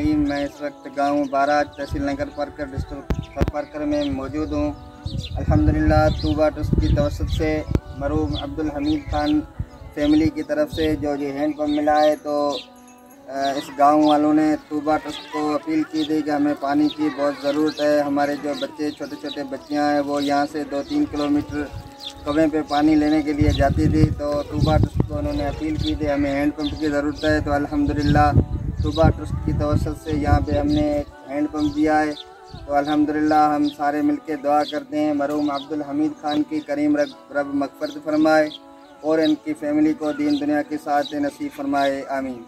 रहीम। मैं इस वक्त गांव बाराज तहसील नगर परकर डिस्ट्रिक्ट परकर में मौजूद हूं। अल्हम्दुलिल्लाह तूबा ट्रस्ट की तवसत से मरहूम अब्दुल हमीद खान फैमिली की तरफ से जो ये हैंड पंप मिला है, तो इस गांव वालों ने तूबा ट्रस्ट को अपील की थी कि हमें पानी की बहुत ज़रूरत है। हमारे जो बच्चे छोटे छोटे बच्चियां हैं वो यहाँ से 2-3 किलोमीटर कुएं पे पानी लेने के लिए जाती थी, तो तूबा ट्रस्ट को उन्होंने अपील की थी हमें हैंड पंप की ज़रूरत है। तो अल्हम्दुलिल्लाह तूबा ट्रस्ट की तवसत से यहाँ पे हमने एक हैंड पंप दिया है। तो अल्हम्दुलिल्लाह हम सारे मिलकर दुआ करते हैं मरहूम अब्दुल हमीद खान की करीम रब मग़फ़िरत फरमाए और इनकी फ़ैमिली को दीन दुनिया के साथ नसीब फरमाए, आमीन।